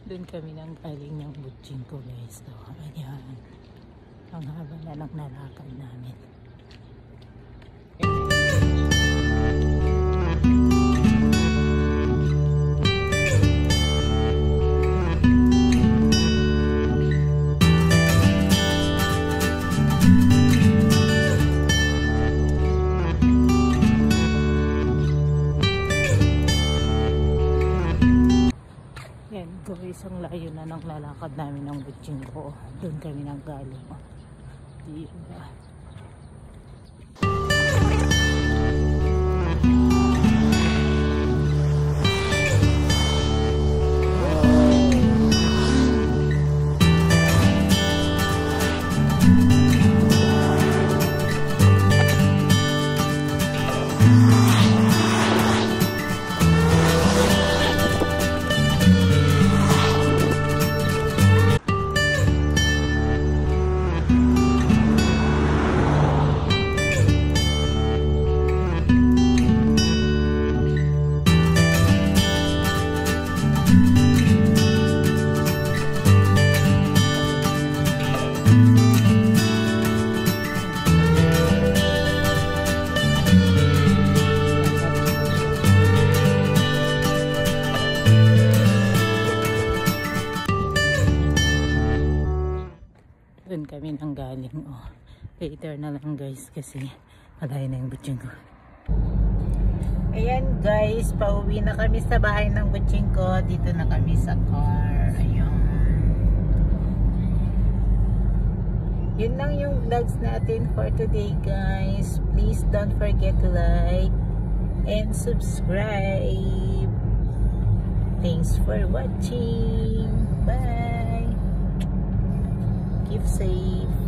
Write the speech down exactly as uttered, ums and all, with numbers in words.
Doon kami nang galing ng Butching ko guys. So, ayan. Ang haba na lang nalakad namin. Isang layo na ng lalakad namin ng Butching ko. Doon kami nang galing. Diba? Doon kami nang galing. Oh, later na lang guys kasi malayo na yung Butching ko. Ayan guys, pauwi na kami sa bahay ng Butching ko. Dito na kami sa car. Ayun. Yun lang yung vlogs natin for today guys. Please don't forget to like and subscribe. Thanks for watching. Bye. Keep safe.